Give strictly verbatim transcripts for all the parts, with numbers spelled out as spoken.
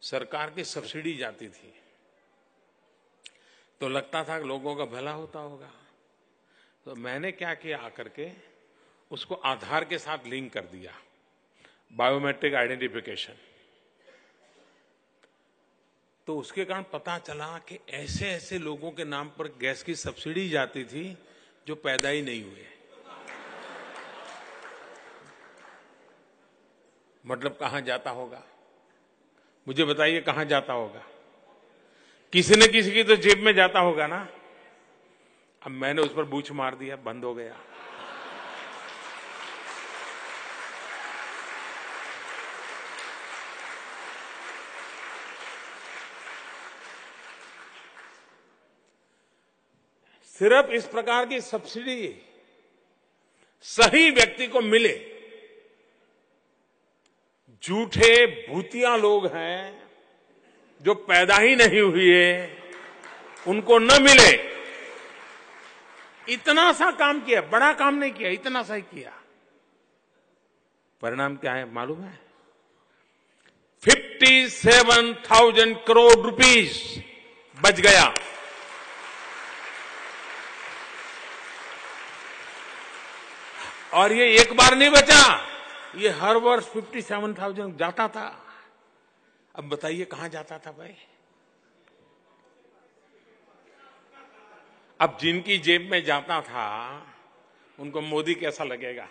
सरकार की सब्सिडी जाती थी तो लगता था कि लोगों का भला होता होगा। तो मैंने क्या किया, आकर के उसको आधार के साथ लिंक कर दिया, बायोमेट्रिक आइडेंटिफिकेशन। तो उसके कारण पता चला कि ऐसे ऐसे लोगों के नाम पर गैस की सब्सिडी जाती थी जो पैदा ही नहीं हुए। मतलब कहां जाता होगा, मुझे बताइए कहां जाता होगा? किसी न किसी की तो जेब में जाता होगा ना। अब मैंने उस पर बूछ मार दिया, बंद हो गया। सिर्फ इस प्रकार की सब्सिडी सही व्यक्ति को मिले। झूठे भूतिया लोग हैं जो पैदा ही नहीं हुए, उनको न मिले। इतना सा काम किया, बड़ा काम नहीं किया, इतना सा ही किया। परिणाम क्या है मालूम है? सत्तावन हज़ार करोड़ रुपीस बच गया। और ये एक बार नहीं बचा, ये हर वर्ष सत्तावन हज़ार जाता था। अब बताइए कहां जाता था भाई? अब जिनकी जेब में जाता था उनको मोदी कैसा लगेगा?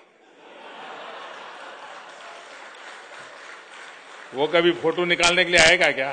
वो कभी फोटो निकालने के लिए आएगा क्या?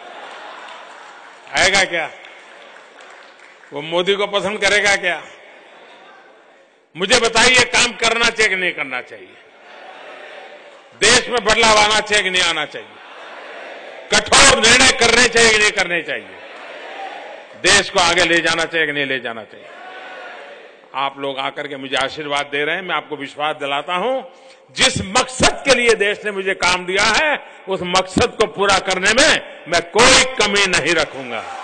आएगा क्या? वो मोदी को पसंद करेगा क्या? मुझे बताइए, काम करना चाहिए कि नहीं करना चाहिए? देश में बदलाव आना चाहिए कि नहीं आना चाहिए? कठोर निर्णय करने चाहिए कि नहीं करने चाहिए? देश को आगे ले जाना चाहिए कि नहीं ले जाना चाहिए? आप लोग आकर के मुझे आशीर्वाद दे रहे हैं, मैं आपको विश्वास दिलाता हूं, जिस मकसद के लिए देश ने मुझे काम दिया है उस मकसद को पूरा करने में मैं कोई कमी नहीं रखूंगा।